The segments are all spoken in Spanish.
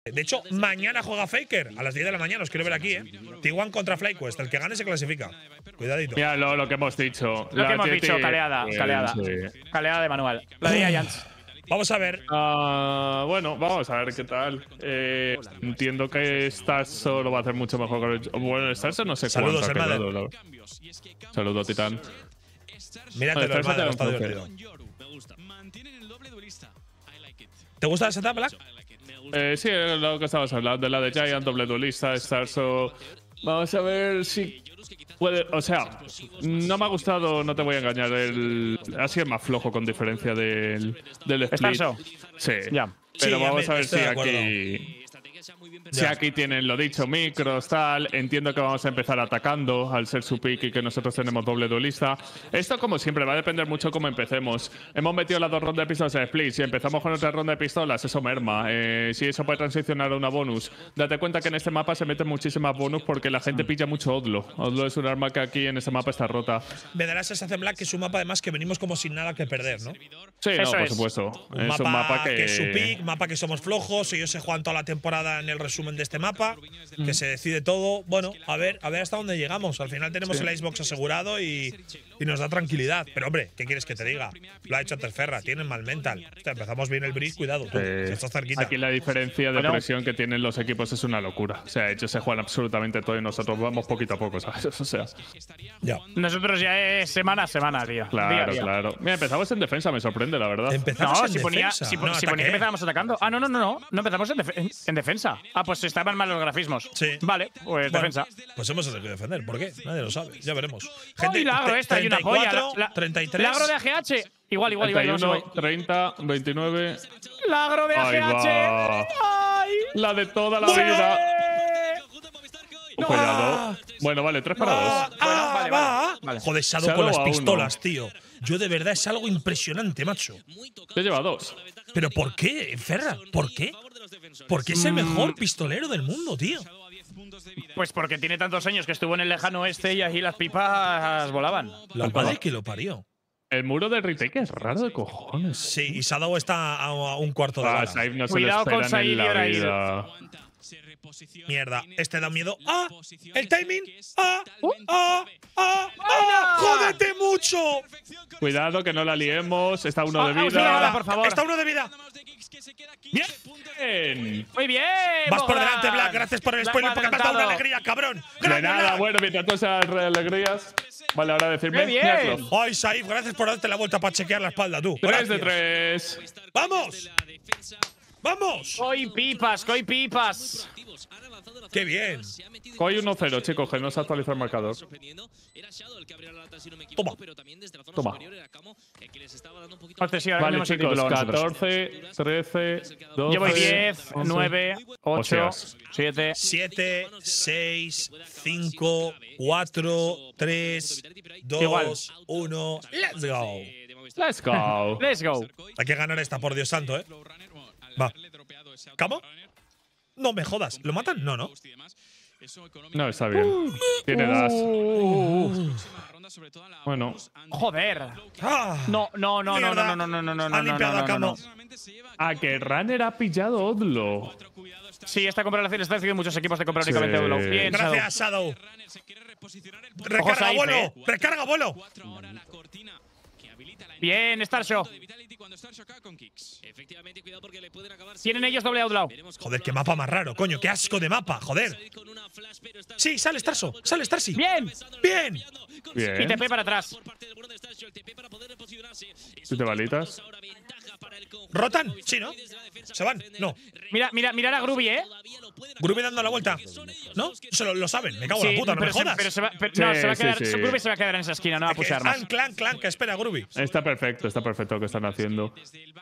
De hecho, mañana juega Faker a las 10 de la mañana. Os quiero ver aquí, T1 contra FlyQuest. El que gane se clasifica. Cuidadito. Mira lo que hemos dicho. Lo que hemos dicho, caleada. Caleada de manual. La de Giants. Vamos a ver. Bueno, vamos a ver qué tal. Entiendo que Starso lo va a hacer mucho mejor que bueno, Starso no sé Saludos, cuánto ha hermano. quedado. Saludos, Titán. Mírate, Vale, hermano, está entonces. divertido. ¿Te gusta el setup, Black? Sí, lo que estabas hablando, de la de Giant, doble duelista, Starso. Vamos a ver si puede. O sea, no me ha gustado, no te voy a engañar. Ha sido más flojo con diferencia del split. Starso. Sí. Ya. Pero Sí, vamos a ver si estoy de acuerdo. aquí. Si aquí tienen lo dicho, micros, tal. Entiendo que vamos a empezar atacando al ser su pick y que nosotros tenemos doble duelista. Esto, como siempre, va a depender mucho cómo empecemos. Hemos metido las 2 rondas de pistolas en split. Si empezamos con otra ronda de pistolas, eso merma. Si eso puede transicionar a una bonus. Date cuenta que en este mapa se meten muchísimas bonus porque la gente pilla mucho Odlo. Odlo es un arma que aquí en este mapa está rota. Me da la sensación, Black, que es un mapa además que venimos como sin nada que perder, ¿no? Sí, Eso por es. supuesto. Un Es un mapa que es su pick, mapa que somos flojos. Ellos se juegan toda la temporada en el resumen de este mapa, que se decide todo. Bueno, a ver hasta dónde llegamos. Al final tenemos el Icebox asegurado y nos da tranquilidad. Pero hombre, ¿qué quieres que te diga? Lo ha hecho Terferra, tienen mal mental. Hostia, empezamos bien el break, cuidado, tú. Estás cerquita. Aquí la diferencia de presión que tienen los equipos es una locura. O sea, ellos se juegan absolutamente todo y nosotros vamos poquito a poco, ¿sabes? O sea. Ya. Nosotros ya es semana a semana, tío. Claro, Día a día. claro. Mira, empezamos en defensa, me sorprende, la verdad. Empezamos No, en si ponía, defensa. si, No, si ponía que ataque. empezábamos atacando. Ah, no empezamos en defensa. Ah, pues estaban mal los grafismos. Sí. Vale, pues Bueno, defensa. Pues hemos tenido que defender. ¿Por qué? Nadie lo sabe. Ya veremos. ¡Ay, la agro esta! Hay una polla. 33. La agro de AGH. Igual. 31, 30, 29. La agro de Ahí AGH. va. ¡Ay! La de toda la ¡Bueno! vida. No. Cuidado. Bueno, vale, 3 para 2. Vale. Joder, Shadow Shadow con las a uno. pistolas, tío. Yo de verdad es algo impresionante, macho. Te lleva 2. ¿Pero por qué, Ferra? ¿Por qué? Porque es el mejor pistolero del mundo, tío. Pues porque tiene tantos años que estuvo en el lejano oeste y ahí las pipas volaban. La madre que lo parió. El muro de retake es raro de cojones. Sí, y Shadow está a un cuarto de Ah, bala. Saif no se Cuidado lo con esperan Saif en la y Orail. vida. Mierda, este da miedo. ¡Ah! ¡El timing! ¡Ah! ¡Buena! ¡Jódete mucho! Cuidado que no la liemos. Está uno de auxilio, vida. por favor. Está uno de vida. Bien. Muy bien. Vas por Bogdan. delante, Black. Gracias por el Black spoiler va porque me has dado una adelantado. alegría, cabrón. De ¡Grande, nada, Black! bueno, mientras tú seas alegrías. Vale, ahora decirme. ¡Qué bien! Miradlo. Ay, Saif, gracias por darte la vuelta para chequear la espalda, tú. 3 de Gracias. 3. ¡Vamos! ¡Vamos! Coi pipas. ¡Qué bien! Hoy 1-0, chicos, que no se actualiza el marcador. Toma. Toma. Hostia, sí, ahora Vale, tenemos el chicos, título nosotros. 14, 13, 12. Llevo 10, 11. 9, 8, Hostias. 7. 7, 6, 5, 4, 3, Igual. 2, 1. ¡Let's go! Let's go. Let's go. Hay que ganar esta, por Dios santo, ¿eh? Va. ¿Cómo? No me jodas. ¿Lo matan? No, no. No, está bien. Tiene das. Bueno, Joder. ¡Ah! No. Mierda. Han limpiado a Camo. a que Runner ha pillado Odlo. Sí, esta comparación está haciendo muchos equipos de comprar únicamente Sí. Odlo. Bien, Shadow. Gracias, Shadow. Ojo, Recarga Saif, vuelo. Recarga vuelo. Bien, Starshow. Tienen ellos doble outlaw. Joder, qué mapa más raro, coño. Qué asco de mapa, joder. Sí, sale Starso. Sale Starsi. Bien. Bien. Y Bien. TP para atrás. ¿Siete balitas? ¿Rotan? Sí, ¿no? ¿Se van? No. Mira a Groovy, ¿eh? Groovy dando la vuelta. ¿No? Lo saben. Me cago en la puta, no me jodas. Pero se va, no, Sí, se va a sí, quedar. sí. Groovy se va a quedar en esa esquina, no va a pushar más. Clan, que espera Groovy. Está perfecto lo que están haciendo.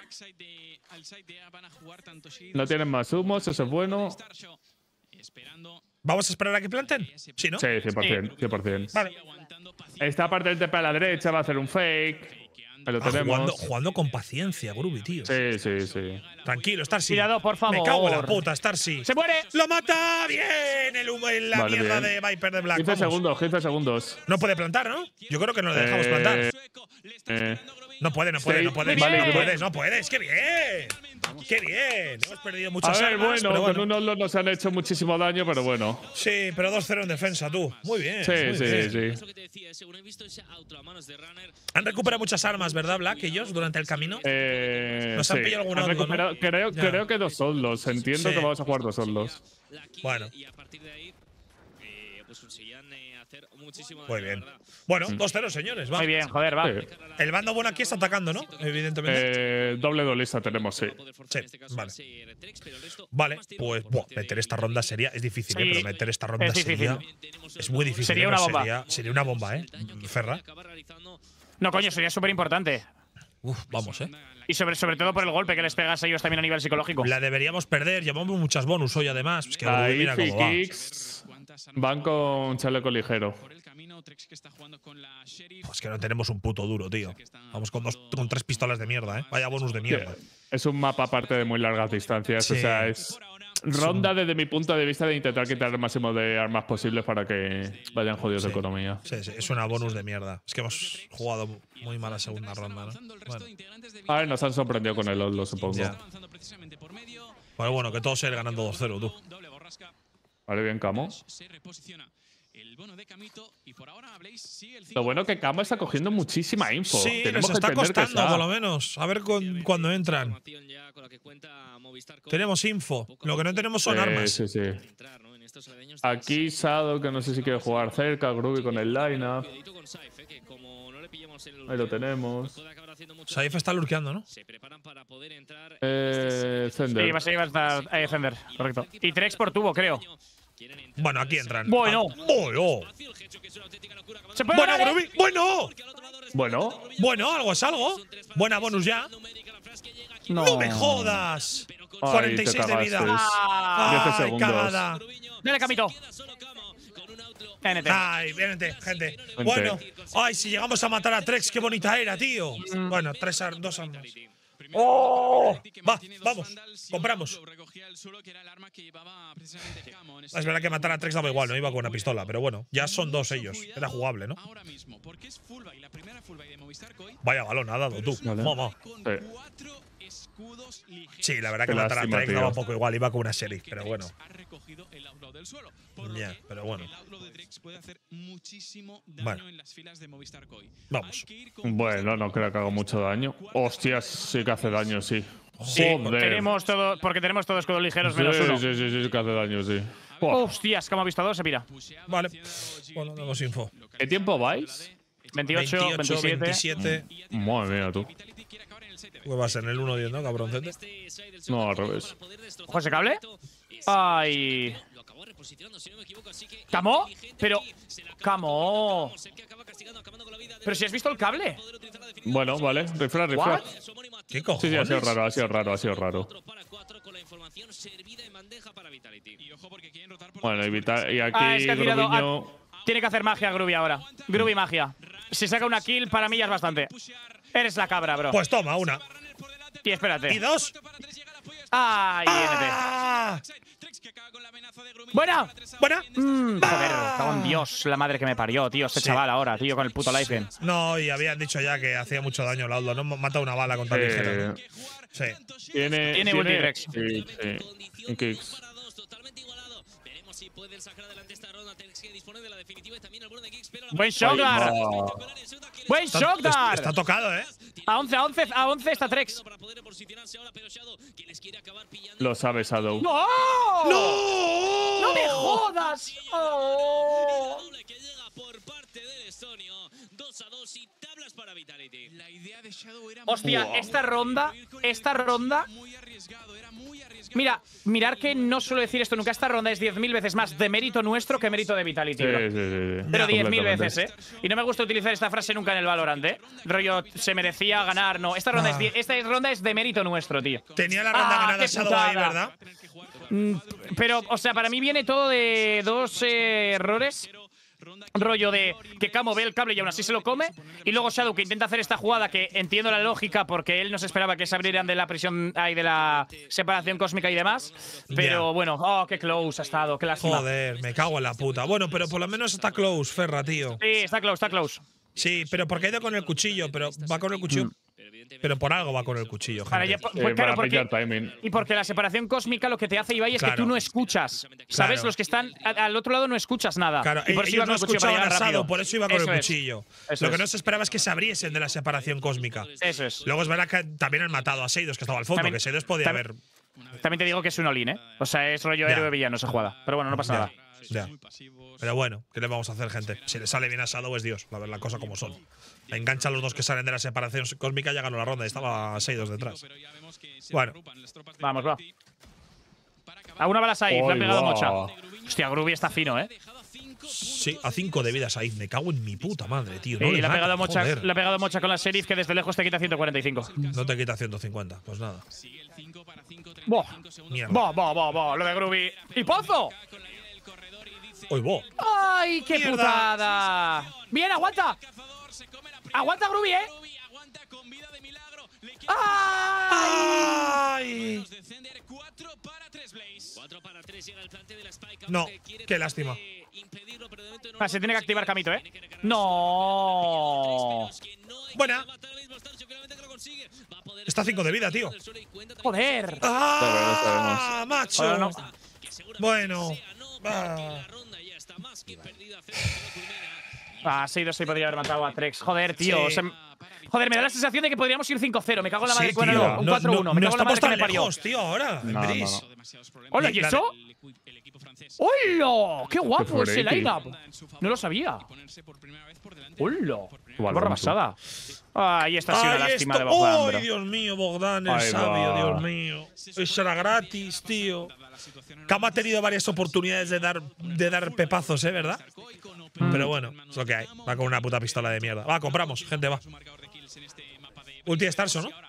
No tienen más humos, eso es bueno. ¿Vamos a esperar a que planten? Sí, ¿no? Sí, 100%. 100%. Vale. Esta parte del TP a la derecha va a hacer un fake. Ahí lo tenemos. Jugando con paciencia, Groovy, tío. Sí. Tranquilo, Starsi. Cuidado, por favor. Me cago en la puta, Starsi. ¡Se muere! ¡Lo mata! ¡Bien! El humo en la Vale, mierda bien. de Viper de Black. 15 Vamos. segundos, 15 segundos. No puede plantar, ¿no? Yo creo que no le dejamos plantar. No puede, no puede, no puede, Vale, no vale. puede, no puedes. ¡Qué bien! ¡Qué bien! Hemos perdido muchas A ver, armas, bueno, pero con un Oslo nos han hecho muchísimo daño, pero bueno. Sí, pero 2-0 en defensa, tú. Muy bien. Sí, muy bien. sí. Han recuperado muchas armas, ¿verdad, Black? Ellos durante el camino. Nos han Sí. pillado algún Han Oslo, recuperado- ¿no? creo que 2 Oslos. Entiendo Sí. que vamos a jugar 2 Oslos. Bueno. Y a partir de ahí, pues conseguían hacer muchísimo Muy daño, bien. la verdad. Bueno, 2-0, señores. Va. Muy bien, joder, va. Sí. El bando bueno aquí está atacando, ¿no? Evidentemente. Doble duelista tenemos, sí. Sí, vale. Vale, pues meter esta ronda sería. Es difícil, Sí, pero meter esta ronda es difícil. sería. Es muy difícil. Sería ¿eh? una Pero bomba. Sería una bomba, ¿eh? Ferra. No, coño, sería súper importante. Uf, vamos, ¿eh? Y sobre todo por el golpe que les pegas a ellos también a nivel psicológico. La deberíamos perder. Llevamos muchas bonus hoy, además. Es que Ahí mira cómo va. Kicks van con chaleco ligero. Es que no tenemos un puto duro, tío. Vamos con 3 pistolas de mierda, ¿eh? Vaya bonus de mierda. Es un mapa aparte de muy largas distancias. Sí. O sea, es ronda desde mi punto de vista de intentar quitar el máximo de armas posibles para que vayan jodidos de Sí. economía. Sí, sí, es una bonus de mierda. Es que hemos jugado muy mala segunda ronda, ¿no? Bueno, A ver, nos han sorprendido con el Oslo, supongo. Ya. Bueno, que todos se ganando 2-0, tú. Vale, bien, Camo. Lo bueno que Camo está cogiendo muchísima info. Sí, Tenemos les está que entender que costando, está. por lo menos. A ver cuando entran. Tenemos info. Lo que no tenemos son armas. Sí, sí. Aquí Sado, que no sé si quiere jugar cerca. Groovy con el lineup. Ahí lo tenemos. Saif está lurkeando, ¿no? Sí, Zender. va a estar Zender, correcto. Y Trex por tubo, creo. Bueno, aquí entran. Bueno. ¡Bueno! ¿Se puede ¡Bueno, ganar, eh? Groovy! ¡Bueno! Bueno, Bueno, algo es algo. Buena bonus ya. ¡No me jodas! Ay, 46 te de vida. cagaste. Ah, 10 ¡Ay, segundos. cagada! Dale, Camito. NT. ¡Ay, vente, gente! Bueno, ¡ay, si llegamos a matar a Trex, qué bonita era, tío! Bueno, 2 armas. ¡Oh! Va, vamos, compramos. Es verdad que matar a Trex daba igual, no iba con una pistola, pero bueno, ya son 2 ellos. Era jugable, ¿no? Vaya balón ha dado tú. Vale. Mamá. Sí, la verdad que Qué matar a lástima, Trex tío. daba un poco igual, iba con una serie, pero bueno. Ya, pero bueno. Bueno. Vamos. Bueno, no creo que haga mucho daño. Hostias, sí que hace daño, sí. Sí, Joder. tenemos todo, porque tenemos todos escudos ligeros Sí, menos uno. sí, que hace daño, sí. Buah. Hostias, que hemos visto 2, se pira. Vale. Bueno, damos info. ¿Qué tiempo vais? 28, 27. 27. Madre mía, tú. Pues va a ser en el 1-10, ¿no, cabroncete? No, al revés. ¿Ojo ese cable? Ay. ¿Camo? Pero. ¿Camo? Pero si has visto el cable. Bueno, vale. Rifla, rifla. ¿What? ¿Qué Sí, cojones? sí, ha sido raro, ha sido raro, ha sido raro. Bueno, y aquí Ah, es que ha tirado. Groviño. Tiene que hacer magia Groovy ahora. Groovy magia. Si saca una kill, para mí ya es bastante. Eres la cabra, bro. Pues toma, una. Y espérate. ¿Y 2? ¡Ay, ¡Ah! ¡Buena! ¿Buena? Joder, cago en Dios, la madre que me parió, tío. Este Sí. chaval ahora, tío, con el puto life. No, y habían dicho ya que hacía mucho daño el Outlaw. No mata una bala con tan ligero. Sí. Tiene ulti, Rex. Sí, sí. Y kicks. Buen Shockdart. Buen Shockdart. Está tocado, ¿eh? A 11 está Trex. Lo sabe Shadow. ¡No! ¡No! ¡No me jodas! ¡Oh! Hostia, esta ronda. Mira, mirar que no suelo decir esto nunca. Esta ronda es 10.000 veces más de mérito nuestro que mérito de Vitality, bro. Sí. Pero 10.000 Completamente. veces, ¿eh? Y no me gusta utilizar esta frase nunca en el Valorant, ¿eh? Rollo, se merecía ganar, no. Esta ronda, esta ronda es de mérito nuestro, tío. Tenía la ronda ganada qué Shadow ahí, putada. ¿verdad? Pero, o sea, para mí viene todo de 2 errores. Rollo de que Camo ve el cable y aún así se lo come. Y luego Shadow que intenta hacer esta jugada que entiendo la lógica porque él no se esperaba que se abrieran de la prisión ahí de la separación cósmica y demás. Pero Ya. bueno, oh, qué close ha estado, qué lástima. Joder, me cago en la puta. Bueno, pero por lo menos está close, Ferra, tío. Sí, está close, está close. Sí, pero porque ha ido con el cuchillo, pero va con el cuchillo Pero por algo va con el cuchillo, Para gente. ya- pues, claro, para pillar timing. y porque la separación cósmica lo que te hace, Ibai, es que Claro. tú no escuchas. ¿Sabes? Claro. Los que están al otro lado no escuchas nada. Claro, y por eso ellos iba con no el cuchillo para escuchaban llegar asado, rápido. por eso iba con Eso el es. cuchillo. Eso Lo que es. no se esperaba es que se abriesen de la separación cósmica. Eso es. Luego es verdad que también han matado a Seidos, que estaba al fondo, También- que Seidos podía también- haber. También te digo que es un all-in, ¿eh? O sea, es rollo Ya. héroe villano esa jugada. Pero bueno, no pasa Ya. nada. Ya. Pero bueno, ¿qué le vamos a hacer, gente? Si le sale bien a Shadow es Dios, la cosa como son. Engancha a los dos que salen de la separación cósmica y ya ganó la ronda. Y estaba 6-2 detrás. Bueno. Vamos, va. A una bala Saif, le han Uy, pegado va. mocha. Hostia, Groovy está fino, ¿eh? Sí, a 5 de vida Saif. Me cago en mi puta madre, tío. No Y le le ha mata, pegado mocha, joder. le ha pegado mocha con la Sheriff, que desde lejos te quita 145. No te quita 150, pues nada. Buah. Mierda. Buah, lo de Groovy. ¡Y Pozo! Uy, bo. ¡Ay, qué Mierda. putada! ¡Bien, aguanta! ¡Aguanta, Groovy, eh! ¡Ay! ¡Ay! No, qué lástima. Ah, se tiene que activar Camito, ¿eh? ¡No! Buena. Está a 5 de vida, tío. ¡Joder! ¡Ah! ¡Macho! Ahora no. Bueno. Ah. Ah, 6-2 se podría haber matado a Trex. Joder, tío. Sí. o sea, joder, me da la sensación de que podríamos ir 5-0. Me cago en la madre. Sí, Bueno, tío. no, un 4-1. Me no cago en la madre estamos que me tan parió. lejos, tío, ahora. No, Brice. ¡Hola, ¿y La- eso? ¡Hola! ¡Qué guapo ese freaky. lineup! No lo sabía. ¡Hola! Vale, Borra vamos. pasada. Ahí está sí, una Ahí lástima está. de Bogdan, ¡Ay, bro. Dios mío, Bogdan, el Ahí sabio, va. Dios mío! Eso era gratis, tío. Cam ha tenido varias oportunidades de dar pepazos, ¿verdad? Pero bueno, es lo que hay. Va con una puta pistola de mierda. Va, compramos, gente, va. Ulti de Starso, ¿no?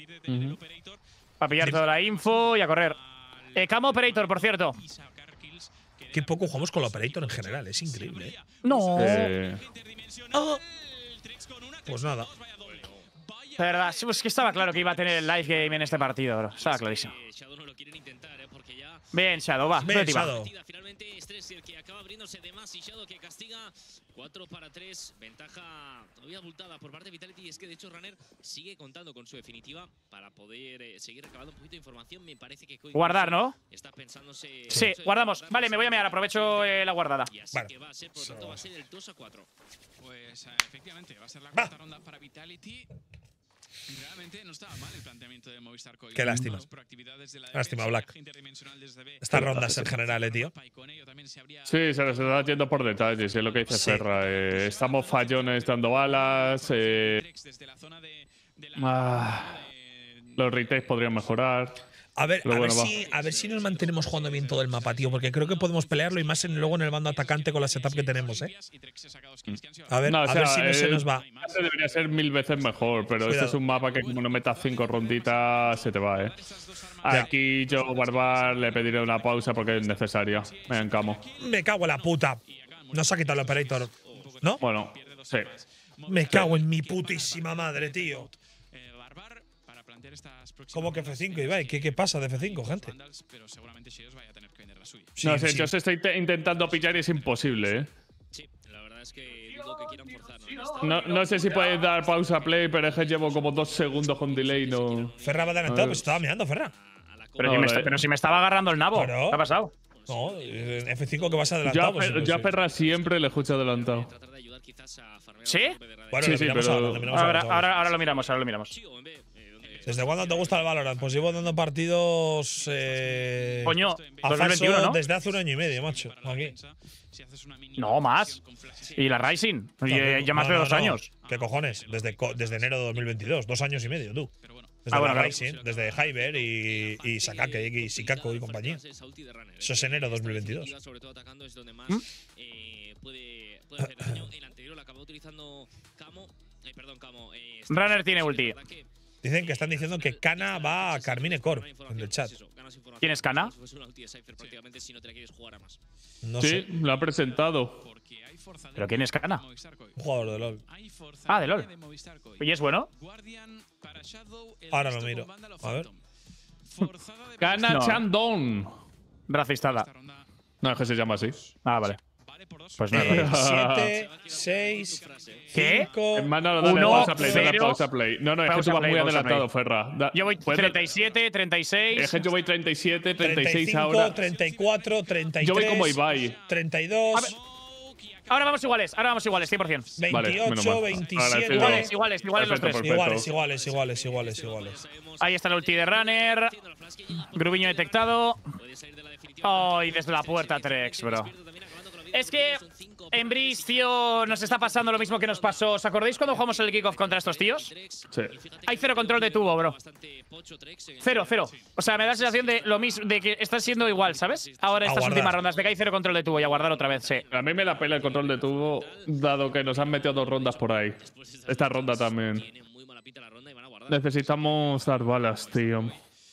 Para pillar toda la info y a correr. Camo Operator, por cierto. Qué poco jugamos con el Operator en general, es increíble, ¿eh? No. Ah. Pues nada. De verdad, sí, pues que estaba claro que iba a tener el live game en este partido, bro. Estaba clarísimo. Shadow no lo quieren intentar, porque ya Bien, Shadow, va. Bien, vete, va. Shadow. finalmente Stress el que acaba abriéndose de más y Shadow que castiga 4-3, ventaja todavía abultada por parte de Vitality. Y es que de hecho Runner sigue contando con su definitiva para poder seguir recabando un poquito de información. Me parece que Koi Guardar, ¿no? está pensándose. Sí, guardamos. Vale, me voy a mear. Aprovecho la guardada. Y así Vale. que va a ser, por lo tanto, va a ser el 2-4. Pues efectivamente, va a ser la cuarta ronda para Vitality. Realmente no estaba mal el planteamiento de Movistar Coil. Qué lástima. Las proactividades de la Lástima, defensa, Black. viaje interdimensional desde B. Estas rondas en general, tío. Y con ello también se habría Sí, se les está yendo por detalles, es lo que dice Sí. Ferra. Estamos fallones dando balas. Trex desde la zona de la Los retakes podrían mejorar. A ver, Pero bueno, a ver si nos mantenemos jugando bien todo el mapa, tío, porque creo que podemos pelearlo y más luego en el bando atacante con la setup que tenemos, ¿eh? A ver, No, o a ver sea, si no se nos va. este debería ser 1000 veces mejor, pero este Cuidado. es un mapa que como no metas 5 ronditas, se te va, ¿eh? Aquí yo, Barbar, le pediré una pausa porque es necesaria. Me encamo. Me cago en la puta. Nos ha quitado el operator, ¿no? Bueno, sí. Me cago en mi putísima madre, tío. Barbar para plantear estas próximas ¿Cómo que F5, Ibai? ¿Qué pasa de F5, gente? Vandals, pero seguramente Sheos vaya a tener que vender la suya. Sí, No sé, sí. yo se estoy intentando pillar y es imposible, ¿eh? Sí, la verdad es que dudo que quieran forzar. No sé si puedes dar pausa a play, pero es que llevo como 2 segundos con delay, no. Ferra va adelantado, pues estaba mirando, Ferra. Pero, No, pero si me estaba agarrando el nabo. Claro. ¿Qué ha pasado? No, en F5 que vas Yo adelantado. a, pues, Fer- yo a sí. Ferra siempre le escucho adelantado. Tratar de ayudar quizás a farmear ¿Sí? un poco de Bueno, Sí, lo sí, miramos pero- ahora, lo miramos Ahora, ahora. ahora lo miramos, ahora lo miramos. Sí, o en B, donde ¿Desde cuándo te gusta el Valorant? Pues llevo dando partidos. Coño, a 2021, falso ¿no? desde hace un año y medio, macho. Aquí. No, más. Y la Rising. Ya más de No, 2 no. años. ¿Qué cojones? Desde enero de 2022, 2 años y medio, tú. Desde bueno, la claro. Rising, desde Hyber y Sakake y Shikako y compañía. esa ulti de Runner. Eso es enero 2022. Sobre todo atacando es donde más ¿Mm? puede hacer daño. El anterior lo acabó utilizando Camo. Perdón, Camo. Runner tiene ulti. Dicen que están diciendo que Kana va a Carmine Core en el chat. ¿Quién es Kana? Es una ulti de Cypher prácticamente si no te la quieres jugar a más. No Sí, sé. lo ha presentado. ¿Pero quién es Kana? Un jugador de LOL. Ah, de LOL. ¿Y es bueno? Ahora lo miro. A ver. Gana No. Chandon. Racistada. No, es que se llama así. Ah, vale. Pues nada. 7, 6, ¿Qué? 5. Hermano, dale 1, pausa play, dale 0. pausa play. No, es que Pausa tú vas play, muy pausa adelantado, play. Ferra. Yo voy ¿Puedes? 37, 36. Es que yo voy 37, 36 35, ahora. 34, 33. Yo voy como Ibai. 32. Ahora vamos iguales, 100%. 28, Vale, menos mal. 27. Iguales los tres. Perfecto. Iguales. Ahí está el ulti de Runner. Grubiño detectado. Ay, desde la puerta Trex, bro. Es que en Breeze, tío, nos está pasando lo mismo que nos pasó. ¿Os acordáis cuando jugamos el kickoff contra estos tíos? Sí. Hay cero control de tubo, bro. Cero. O sea, me da la sensación de lo mismo, de que está siendo igual, ¿sabes? Ahora estas últimas rondas, de que hay cero control de tubo y a guardar otra vez, sí. A mí me la pela el control de tubo, dado que nos han metido 2 rondas por ahí. Esta ronda también. Necesitamos dar balas, tío.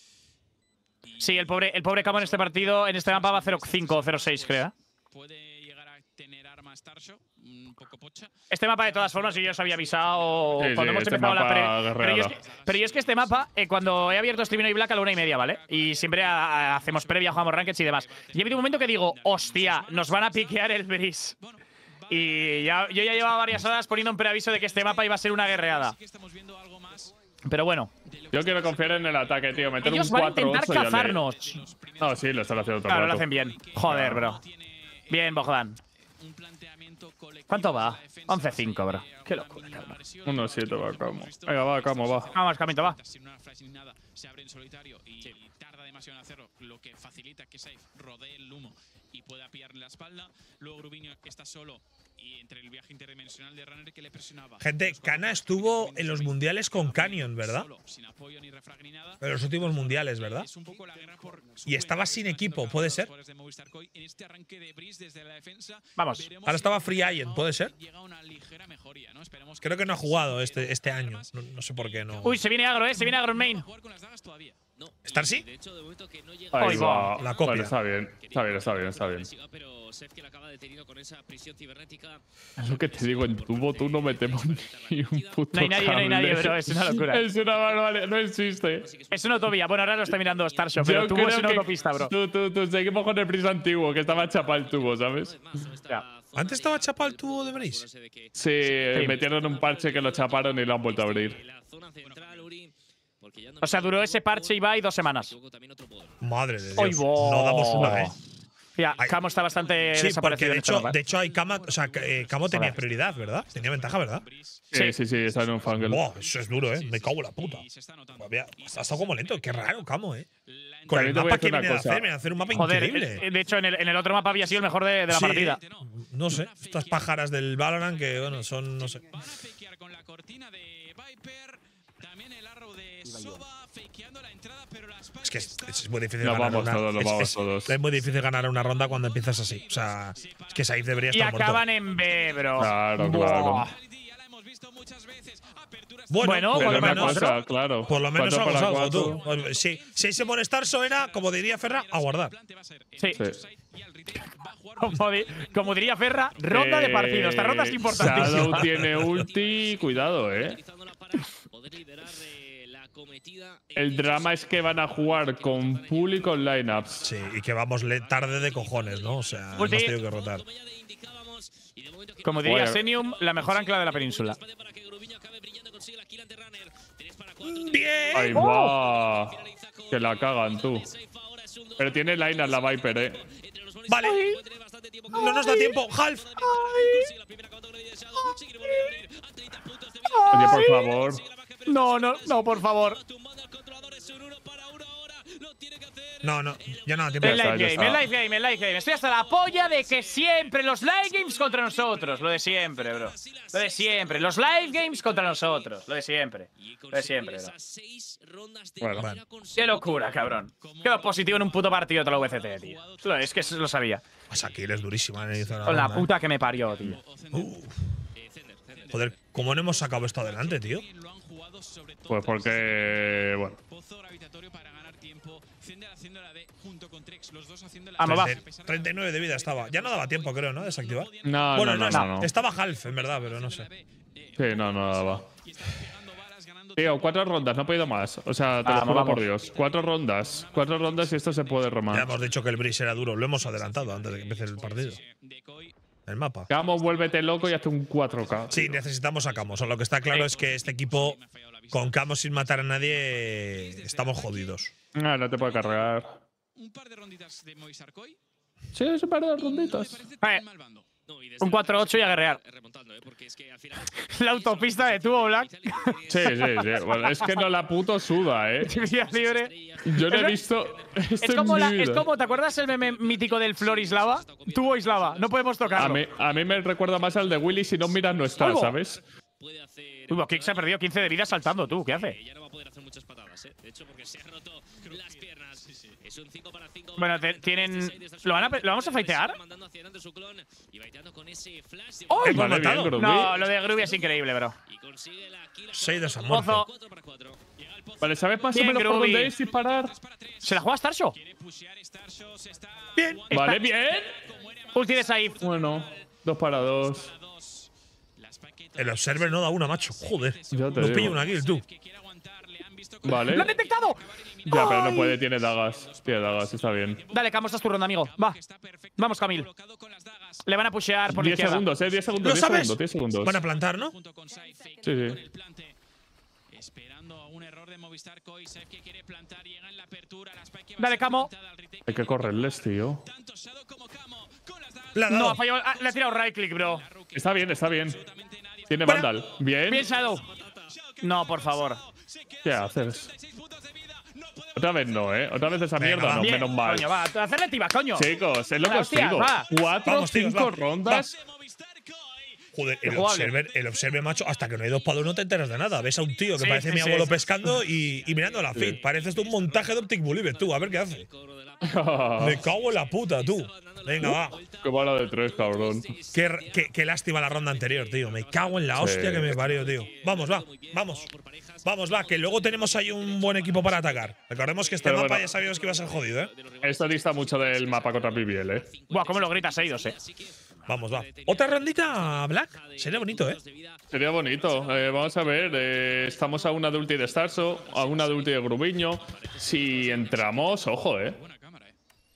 Sí, el pobre Camo en este partido, en este mapa va 0-5 o 0-6, creo. Puede llegar a tener armas Tarsho, un poco pocha. Este mapa, de todas formas, yo os había avisado Sí, cuando hemos este empezado la mapa pero yo es que este mapa, cuando he abierto Streaming y Black a la 1:30, ¿vale? Y siempre hacemos previa, jugamos rankeds y demás. Y ha habido un momento que digo, hostia, nos van a piquear el Breeze. Y yo ya llevaba varias horas poniendo un preaviso de que este mapa iba a ser una guerreada. Pero bueno. Yo quiero confiar en el ataque, tío. Meter Ellos un van a 4-8 intentar y ya cazarnos. No, sí, lo están haciendo todo el Claro, lo rato. hacen bien. Joder, bro. Bien, Bogdan. ¿Cuánto va? 11-5, bro. Qué locura, cabrón. 1-7 va, Camo. Venga, va, Camo, va. Vamos, Camito, va. Sin una flash ni nada, se abre en solitario y tarda demasiado en hacerlo, lo que facilita que Safe rodee el humo y pueda pillarle la espalda. Luego Grubiño está solo y entre el viaje interdimensional de Runner que le presionaba. Gente, Kana estuvo en los mundiales con Canyon, ¿verdad? Sin apoyo ni refrag ni nada. En los últimos mundiales, ¿verdad? Es un poco la guerra por Y estaba sin equipo, ¿puede ser? En este arranque de Breeze desde la defensa, Vamos. Ahora estaba Free Agent, ¿puede ser? llega una ligera mejoría, ¿no? Esperemos Creo que no ha jugado este año. No sé por qué no. Uy, se viene agro, se viene agro en main. jugar con las dagas todavía. ¿Starcy? Ahí Ahí va. La copia. Vale, está bien. Está bien. Pero Seth, que la acaba detenido con esa prisión cibernética. Es lo que te digo, en tubo tú no metemos ni un puto No hay nadie, bro. Es una locura. Es una barbaridad, no existe. Es una utopía. Bueno, ahora lo está mirando Starshot, pero Yo tuvo es creo una que autopista, bro. Tú seguimos con el Breeze antiguo, que estaba chapa el tubo, ¿sabes? Ya. ¿Antes estaba chapado el tubo de Breeze? Sí, metieron un parche que lo chaparon y lo han vuelto a abrir. O sea, duró ese parche Ibai 2 semanas. Madre de ¡Ay, Dios. bo! No damos una, ¿eh? Ya, Ay. Camo está bastante Sí, porque desaparecido de en este hecho, mapa. hay Camo, o sea, Camo tenía prioridad, ¿verdad? Tenía ventaja, ¿verdad? Sí, está en un fangle. Buah, eso es duro, ¿eh? Me cago en la puta. Ha estado como lento. Qué raro, Camo, ¿eh? Con el También te voy a mapa decir que una viene a cosa. hacer, viene a hacer un mapa Joder, increíble. de hecho, en el otro mapa había sido el mejor de la Sí. partida. No sé, estas pájaras del Valorant que, bueno, son, no sé. Van a fakear con la cortina de Viper. También el arrow de Soba fakeando la entrada, pero la Es que es muy difícil Nos ganar vamos una todos, nos vamos todos. es muy difícil ganar una ronda cuando empiezas así. O sea, es que Saif debería Y estar muerto. acaban en B, bro. Claro, Buah. claro. ya la hemos visto muchas veces. Aperturas Bueno, Pero por lo una menos. cosa, claro. Por lo menos 4 hagamos para algo, 4. tú. Sí, si se molestar era, como diría Ferra, a guardar. Sí. Sí. Como diría Ferra, ronda de partido. Esta ronda es Shadow importantísima. tiene ulti, cuidado, El drama es que van a jugar con pool y con lineups. Sí, y que vamos tarde de cojones, ¿no? O sea, hemos Ulti. tenido que rotar. Como diría Joder. Senium, la mejor ancla de la península. ¡Bien! Ahí va. Que la cagan, tú. Pero tiene lineup la Viper, Vale. No nos da tiempo. Half. Oye, por favor. No, por favor. No, ya no da tiempo. El está, live ya game, está. el live game. Estoy hasta la polla de que siempre los live games contra nosotros. Lo de siempre, bro. Lo de siempre. Los live games contra nosotros. Lo de siempre. Lo de siempre, bro. Bueno. Qué locura, cabrón. Qué positivo en un puto partido de la VCT, tío. Es que eso lo sabía. Pues aquí es durísima en el inicio de la Con la ronda, puta que me parió, tío. Joder, ¿cómo no hemos sacado esto adelante, tío? Pues porque. Bueno. Pozo gravitatorio para ganar tiempo. Zender haciendo la D junto con Trex, los dos haciendo la Vamos, va. 39 de vida estaba. Ya no daba tiempo, creo, ¿no? Desactivar. No, Bueno, no. estaba half, en verdad, pero no sé. Sí, no va. Tío, 4 rondas, no he podido más. O sea, te lo juro por Dios. 4 rondas. 4 rondas y esto se puede Ya romar. hemos dicho que el Breeze era duro. Lo hemos adelantado antes de que empiece el partido. el mapa. Camo, vuélvete loco y hazte un 4K. Sí, necesitamos a Camo. O sea, lo que está claro es que este equipo, con Camo sin matar a nadie, estamos jodidos. Ah, no te puede cargar. Un par de ronditas de Movistar Koi. Sí, es un par de ronditas. Un 4-8 y a guerrear. La autopista de tubo Black. Sí. Bueno, es que no la puto suda, ¿eh? Vía libre. Yo no he visto. Es como, ¿te acuerdas el meme mítico del Florislava? Tubo Islava, no podemos tocarlo. A mí me recuerda más al de Willy, si no miras no está, ¿sabes? Uy, Kick se ha perdido 15 de vida saltando, tú, ¿qué hace? Ya no va a poder hacer muchas patadas, de hecho, porque se ha roto las piernas. Es un 5 para 5. Bueno, tienen. ¿Lo vamos a fightear? ¡Oh! Vale, bien, Groovy. No, lo de Groovy es increíble, bro. 6 de esa muerte. Ozo. Vale, ¿sabes más o Bien, menos por Groovy. dónde es disparar? ¿Se la juega Starsho? Bien. Vale, bien. Ulti de Saif. Bueno, 2 para 2. El Observer no da una, macho. Joder. Ya te Nos digo. pilla una kill, tú. Vale. ¡Lo han detectado! Ya, pero no ¡Ay! puede, tiene dagas. Tiene dagas, está bien. Dale, Camo, esta es tu ronda, amigo. Va. Vamos, Camil. Le van a pushear por la 10 izquierda. segundos, 10 segundos, ¿Lo 10 sabes? segundos, 10 segundos. Van a plantar, ¿no? Sí. Esperando a un error de Movistar Koi. Saif que quiere plantar, llega en la apertura. La spike que va Dale, a ser Camo. plantada al retake. Hay que correrles, tío. Tanto Shadow como Camo con las dagas. La ha No, dado. ha fallado. Le ha tirado right click, bro. Está bien, está bien. Tiene Buena. Vandal. Bien. Bien, Shadow. No, por favor. ¿Qué haces? Otra vez no, ¿eh? Otra vez esa Venga, mierda va. no, Bien, menos mal. coño, va. Hacerle activa, coño. Chicos, es lo que Venga, os digo. hostias, va. 4 o Vamos, tíos, 5 va. rondas. Joder, Jugable. el observe, macho, hasta que no hay 2 para 2 no te enteras de nada. Ves a un tío que Sí, parece sí, mi sí, abuelo sí. pescando y mirando la feed. Parece esto un montaje de Optic Bulliver, tú. A ver qué hace. Me cago en la puta, tú. Venga, va. Qué bala de 3, cabrón. Qué lástima la ronda anterior, tío. Me cago en la hostia que me parió, tío. Vamos, va. Vamos. Vamos, va. Que luego tenemos ahí un buen equipo para atacar. Recordemos que este Pero mapa bueno. ya sabíamos que iba a ser jodido, ¿eh? Esto dista mucho del mapa contra PBL, ¿eh? Buah, cómo lo gritas, Eidos, Vamos, va. Otra rondita, Black. Sería bonito, ¿eh? Sería bonito. Vamos a ver. Estamos a una de ulti de Starso, a una de ulti de Grubiño. Si entramos, ojo, ¿eh? Buena cámara,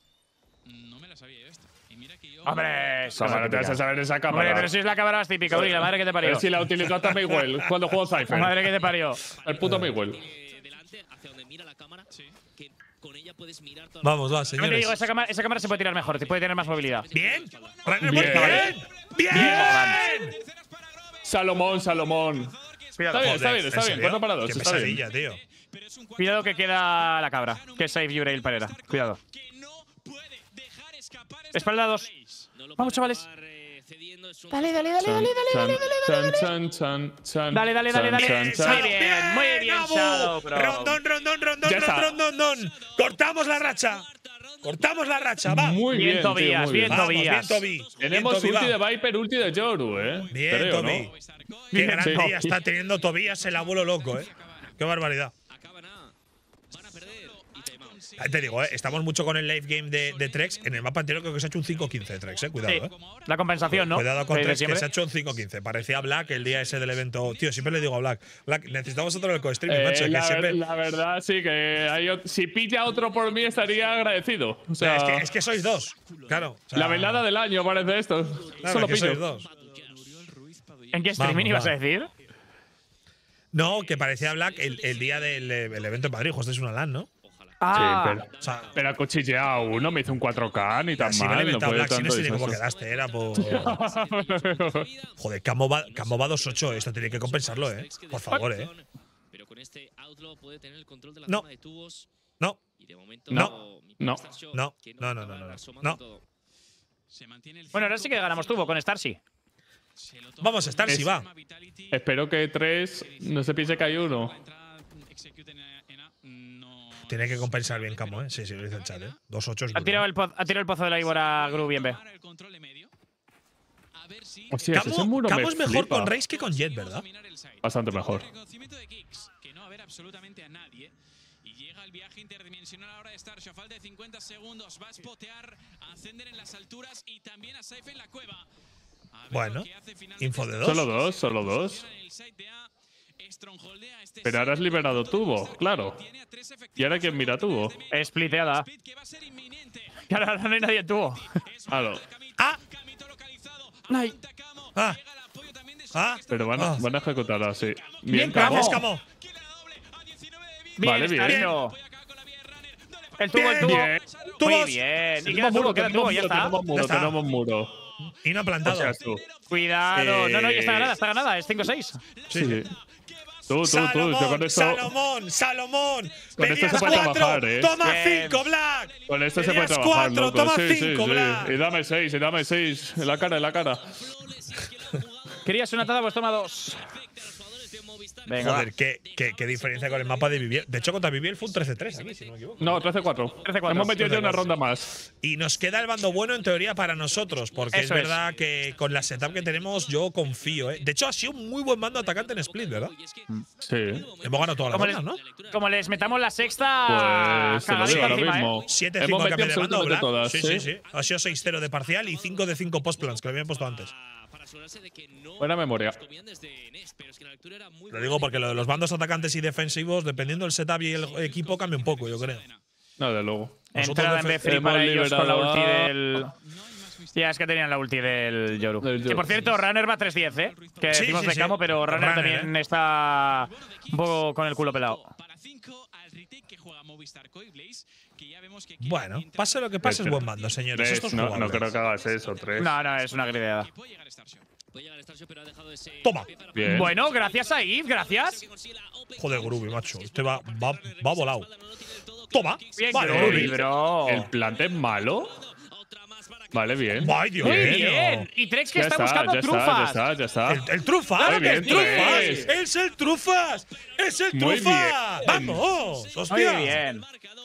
No me la sabía yo esta. Y mira que yo. Hombre, Cámara, no te vas a saber esa Hombre, cámara. pero si es la cámara más típica, uy, la madre que te parió. Pero si la utilizó hasta Miguel cuando jugó La Cypher. madre que te parió. El puto Miguel. Delante, hacia donde mira la cámara, que con ella puedes mirar toda Vamos, va, También te señores. digo, esa cámara se puede tirar mejor, te puede tener más movilidad. Bien. Runner, Bien. bien. Bien. Salomón. Cuidado, Está bien, ¿En está bien. serio? 4 para 2. Qué Está bien. pesadilla, tío. Cuidado que queda la cabra, que es Safe Yurail Pereira. Cuidado. Espalda 2. Vamos, chavales. Dale, dale, dale, dale, dale, Chan. Dale, dale, dale, dale. Chan, chan. Muy bien, Abu. Shadow, bro. Ya está. Rondón. Cortamos la racha. Va. Muy bien, Bien, tío, Tobías, muy bien, Vamos, Tobías. bien, Toby. Tenemos Bien, Toby, ulti va. de Viper, ulti de Yoru, ¿eh? Bien, Creo, Toby. ¿no? Qué Bien, gran sí. día está teniendo Tobías, el abuelo loco, ¿eh? Qué barbaridad. acaban van a perder y timeout. Ahí te digo, estamos mucho con el late game de Trex. En el mapa anterior creo que se ha hecho un 5-15 de Trex, cuidado, Sí. La compensación, ¿no? Cuidado con De Trex, que siempre. se ha hecho un 5-15. Parecía Black el día ese del evento. Tío, siempre le digo a Black, necesitamos otro en el co-streaming, macho. Que siempre. La verdad, sí, que si pilla otro por mí estaría agradecido. O sea, Es que sois dos. Claro. o sea, la velada del año parece esto. claro, Solo es que sois pillo. dos. ¿En qué streaming Vamos, ibas va. a decir? No, que parecía Black el día del evento en Madrid. Justo es una LAN, ¿no? Ah, Sí, O sea, pero ha cuchilleado uno, me hizo un 4K, ni tan si me lo he mal. No inventado puede Black, si no tanto sé ni cómo eso. quedaste, era por. Joder, Camo va 2-8, esto tiene que compensarlo, por favor, Pero con este Outlaw puede tener el control de la No. zona de tubos. No, Y de momento, No. mi No. Star Show, No. que No, no, acaba no, no. asomando No. todo. bueno, ahora sí que ganamos tubo con Starsy. vamos a estar si va. Espero que 3 no se piense que hay uno. Tiene que compensar bien Camo, Sí, lo dice el chat, 2-8 es Ha tirado el pozo de la Ibora a Gru bien, B. Hostia, ese muro Camo me es mejor flipa. con Raze que con Jet, ¿verdad? Bastante mejor. Que no va a ver absolutamente a nadie. Y llega el viaje interdimensional ahora de Starshow. Falta de 50 segundos. Va a spotear a Ascender en las alturas y también a Saif en la cueva. A ver Bueno, lo que hace finalmente info de Starshow. dos. Solo dos. En el site de A, strongholdea este Pero ahora has site. liberado tubo, claro. Tiene a 3 ¿Y ahora quién mira tubo? Spliteada. Speed que va a ser inminente. Que ahora no hay nadie en tubo. Claro. Ah, Ay. Pero van a ejecutar así. Bien, Camo. Es Camo. Bien, Vale, está bien. Nero. El tubo, el Bien. tubo. Bien. Muy Tubos. bien. Y queda Tenemos tubo, muro, queda tubo, ya está. tenemos muro, Ya está. tenemos muro. Y no ha plantado. O sea, tú. Cuidado. No, ya está ganada. Es 5-6. Sí. Tú, yo Salomón, con esto. Salomón. Con esto Venías se puede 4, trabajar, ¿eh? toma Bien. 5, Black. Con esto se puede Venías trabajar, 4, loco. toma Sí, 5, Black. Y dame 6, En la cara. Querías una taza, pues toma 2. Venga, Joder, qué diferencia con el mapa de Viviel. De hecho, contra Viviel fue un 13-3 aquí, si no me equivoco. No, 13-4. 13-4. Hemos metido ya una ronda más. Y nos queda el bando bueno en teoría para nosotros, porque Eso es verdad que con la setup que tenemos yo confío. De hecho, ha sido un muy buen mando atacante en Split, ¿verdad? Sí. Hemos ganado todas las rondas, ¿no? Como les metamos la sexta, Pues te lo cagadita digo ahora encima, mismo. 7-5 Hemos a metido cambio de bando, absolutamente Black. todas. Sí. Ha sido 6-0 de parcial y 5 de 5 postplans, que lo habían puesto antes. Buena memoria. Lo digo porque lo de los bandos atacantes y defensivos, dependiendo del setup y el equipo, cambia un poco, yo creo. No, de luego. Entrada en B3 para ellos con la ulti del… Ya, es que tenían la ulti del Yoru. Que por cierto, Runner va 3-10, ¿eh? Que Sí, decimos sí, de sí. Camo, pero Runner Runner, también está un poco con el culo pelado. Bueno, pase lo que pase, es buen mando, señores. Esto es no jugable. creo que hagas eso, 3. No, es una grideada. Toma. Bien. Bueno, gracias a Yves, gracias. Joder, Groovy, macho. Este va volado. Toma. Bien, Vale, Groovy, Groovy. bro. ¿El plante es malo? Vale, bien. Ay, Dios Muy mío. bien. Y Trex que Ya está buscando ya trufas. ya está. El Trufas. Claro que el sí. Trufas. Tres. Es el Trufas. Es el Muy Trufas. bien. Vamos. Muy Hostia. bien.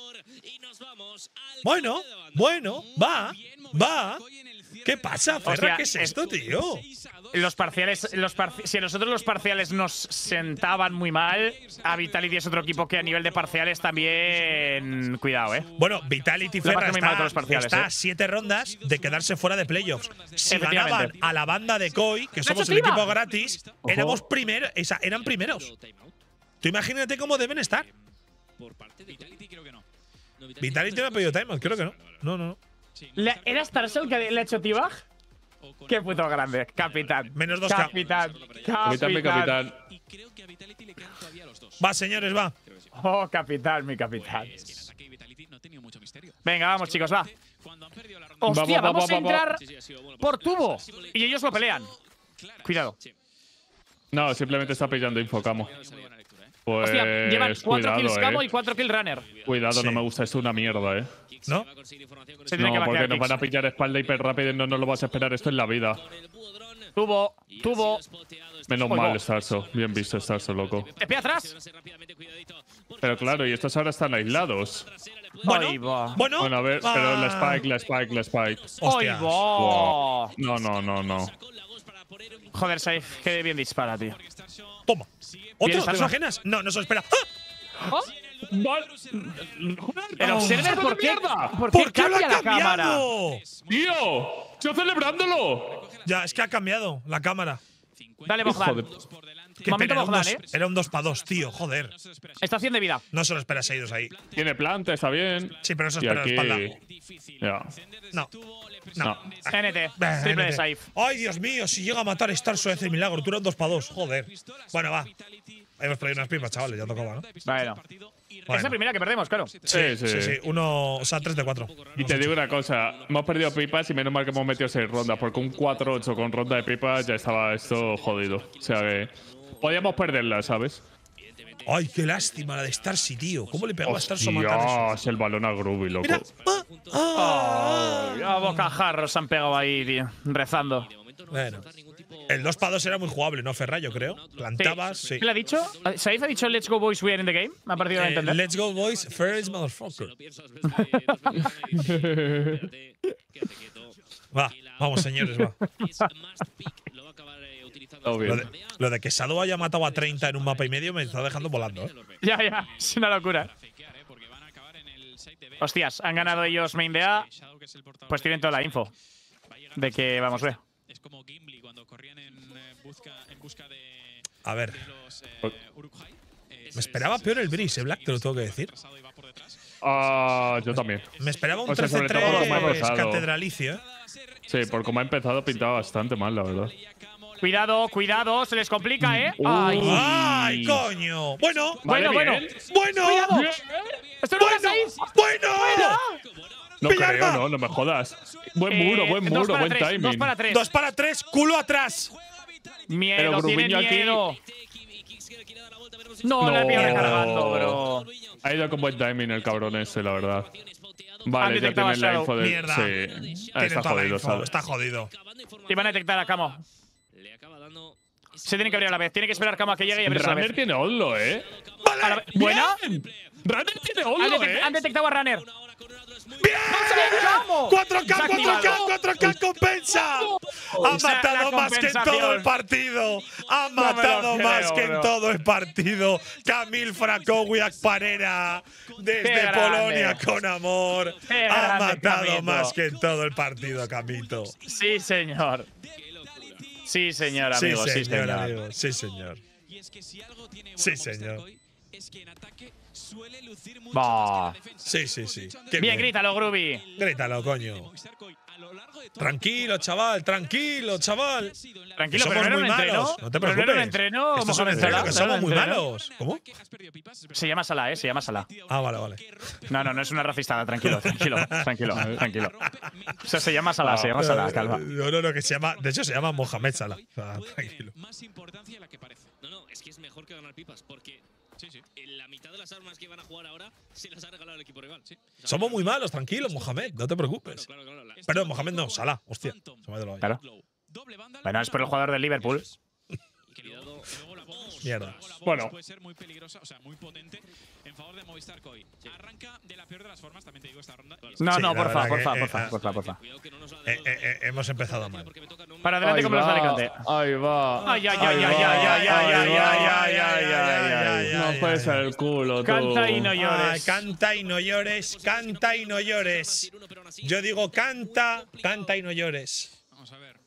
Bueno, va. ¿Qué pasa, Ferra? Hostia, ¿Qué es esto, tío? Los parciales, si a nosotros los parciales nos sentaban muy mal, a Vitality es otro equipo que a nivel de parciales también… Cuidado, ¿eh? Bueno, Vitality Lo Ferra pasé muy mal con los parciales, está ¿eh? a 7 rondas de quedarse fuera de playoffs. Si Efectivamente. ganaban a la banda de Koi, que somos el Chiva! equipo gratis, eran primeros. Tú imagínate cómo deben estar. Vitality creo que no. Vitality no ha pedido timeout, creo que no. No. ¿Era Starsel que le ha hecho T-Bag? Qué puto grande. Capitán. Menos 2K. Capitán. Capitán. Y creo que a Vitality le quedan todavía los dos. Va, señores, va. Oh, capitán, mi capitán. Es que el ataque de Vitality no ha tenido mucho misterio. Venga, vamos, chicos, va. Cuando han perdido la ronda, Hostia, Vamos, vamos a vamos. entrar por tubo. Y ellos lo pelean. Cuidado. No, simplemente está pillando info, Camo. muy buena lectura, ¿eh? Pues. Hostia, llevan 4 kills Camo y eh. 4 kills Runner. Cuidado, Sí. no me gusta esto, una mierda, eh. ¿No? Se tiene que No, porque vaquear nos van a Kicks. pillar espalda hiper rápido y no nos lo vas a esperar esto en la vida. Tubo. Menos Oigo. mal, Starso. Bien visto, Starso, loco. Te pilla atrás. Pero claro, y estos ahora están aislados. Ahí va. Bueno, Bueno, a ver, pero la Spike. Hostia. Ahí va. No. Joder, Saif, qué bien dispara, tío. Toma. ¿Otro? Bien, ¿Tres ajenas? No se lo espera. ¡Ah! ¿Oh? El Observer, ¿por qué? ¿Por ¿Por qué qué lo ha cambia la cámara? cambiado? ¡Tío! ¡Estoy celebrándolo! Ya, es que ha cambiado la cámara. Dale, Hijo Bogdan. de- Que Momento era un Bogdan, 2 Era un 2 para 2, tío, joder. Estación de vida. No se lo espera Seidos ahí. Tiene planta, está bien. Sí, pero no se Y espera la espalda. aquí. Ya. No. No. NT. Triple de Saif. Ay, Dios mío, si llega a matar a Starso hace milagro. Tú eras 2 para 2, joder. Bueno, va. Hemos perdido unas pipas, chavales, ya tocaba, ¿no? Bueno. Es la primera que perdemos, claro. Sí. 3 de 4. Y te digo una cosa, hemos perdido pipas y menos mal que hemos metido 6 rondas, porque un 4-8 con ronda de pipas ya estaba esto jodido. O sea que podíamos perderla, ¿sabes? Ay, qué lástima la de Starcy, tío. ¿Cómo le pegaba a Starso a matar eso? Hostias, el balón a Groovy, loco. Mira. A bocajarros han pegado ahí, tío. Rezando. Bueno. El 2 para 2 era muy jugable, ¿no, Ferra? Yo creo. Plantabas, sí. ¿Qué le ha dicho? ¿Saif ha dicho Let's go boys, we are in the game? Me ha parecido a entender. Let's go, boys. First, motherfucker. Va, vamos, señores, va. Todo bien. Lo de que Sado haya matado a 30 en un mapa y medio me está dejando volando, ¿eh? Ya, es una locura. Porque van a acabar en el site de B. Hostias, han ganado ellos main de A. Shadow, que es el portador Pues tienen toda la info va a llegar de que vamos B. Es como Gimli cuando corrían en busca de A ver, los Uruk-hai. me esperaba peor el Breeze, Black, te lo tengo que decir. Retrasado y va por detrás. Ah, yo también. Me esperaba un O sea, sobre todo como ha 13-3 pasado. catedralicio, ¿eh? Sí, por como ha empezado pintaba bastante mal, la verdad. Cuidado, cuidado, se les complica, ¿eh? ¡Ay, coño! Bueno, Vale, bueno. bien. bueno, ¡Cuidado! ¡Esto no bueno, pasa bueno. No Villalba. creo, no me jodas. Buen muro, buen timing. 2 para 3. 2 para 3, culo atrás. Miedo, Pero tiene Grubiño aquí- miedo. No, la pierde cargando, bro. Ha ido con buen timing el cabrón ese, la verdad. Vale, ya detectado tiene la a info de… Mierda. Sí, Tiene está toda la jodido, info, ¿sabes? está jodido. Te van a detectar a Camo. Se tiene que abrir a la vez. Tiene que esperar Camo a que llegue y abrirse a la Runner vez. tiene Odlo, ¿eh? A la vez. ¿Buena? Runner tiene Odlo, ¿eh? Han detectado a Runner. ¡Bien! ¡Camo! 4K, Se ha 4K compensa. Ha Esa es la matado más que en todo compensación. el partido. Ha me lo matado más creo, que en bro. todo el partido. Camil Frakowiak Parera desde Qué grande. Polonia con amor. Qué Ha grande, matado Camito. más que en todo el partido, Camito. Sí, señor. Sí, señor, Sí, amigo. Sí, señor, señor. amigo. Sí, señor. Y es que si algo tiene Sí, bueno Movistar señor. Coin, es que en ataque suele lucir mucho Bah. más que en defensa. Sí, sí, sí. Qué Bien, grítalo, Gruby. Grítalo, coño. Movistar Coin, a lo largo de todo Tranquilo, chaval, tranquilo, chaval. Tranquilo, Que pero somos no era muy un entreno. malos. No te Pero preocupes. no era un entreno, Esto es un Mohamed entreno, Salah. que No era somos un muy entreno. malos. ¿Cómo? Se llama Salah, se llama Salah. Ah, vale, vale. No es una racistada, tranquilo. O sea, se llama Salah, calma. No, que se llama. De hecho, se llama Mohamed Salah. O sea, tranquilo. Más importancia de la que parece. No, es que es mejor que ganar pipas, porque la mitad de las armas que van a jugar ahora se las ha regalado el equipo rival. Somos muy malos, tranquilo, Mohamed, no te preocupes. Claro. Perdón, Mohamed no, Salah, hostia. Se me ha ido la olla. Claro. Bueno, es por el jugador del Liverpool. Mierda. Bueno. Puede ser muy peligrosa, o sea, muy potente en favor de Movistar Coin. Arranca de la peor de las formas, también te digo, esta ronda. No, Sí, no, la verdad porfa. Hemos empezado mal. Para adelante como los de Alicante. Ahí va. Ay. No puede ser el culo, tú. Canta y no Ay, llores. canta y no llores, canta y no llores. Yo digo canta, canta y no llores. Vamos a ver.